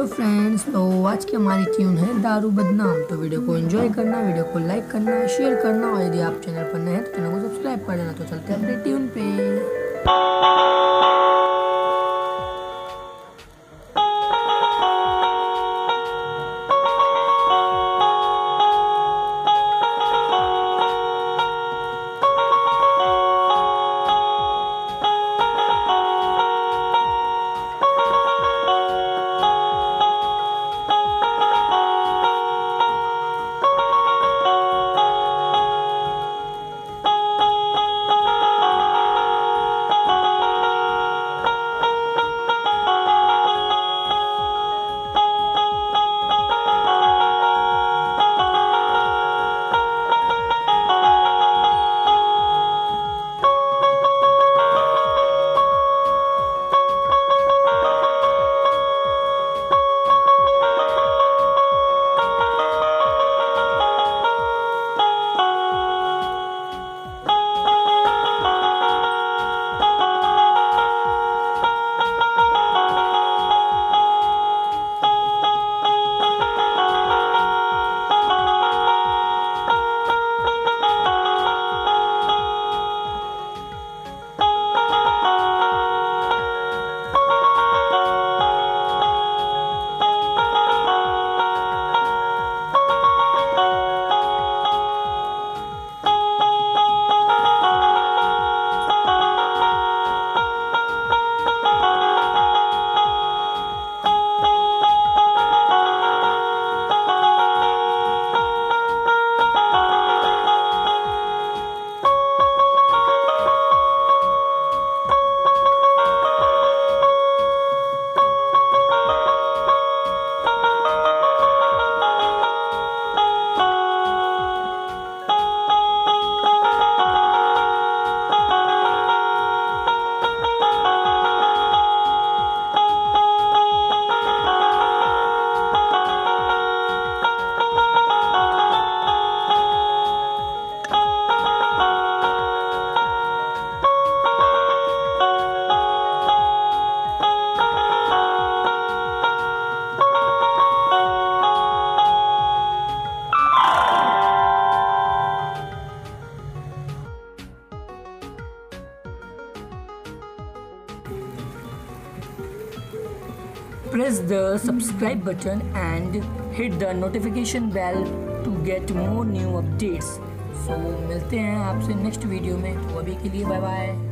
Hello friends, तो आज की हमारी ट्यून है दारू बदनाम। तो वीडियो को एंजॉय करना, वीडियो को लाइक करना, शेयर करना और यदि आप चैनल पर नए हैं तो चैनल को सब्सक्राइब कर देना। तो चलते हैं अपने ट्यून पे। Press the subscribe button and hit the notification bell to get more new updates. So मिलते हैं आपसे नेक्स्ट वीडियो में। तो अभी के लिए बाय बाय।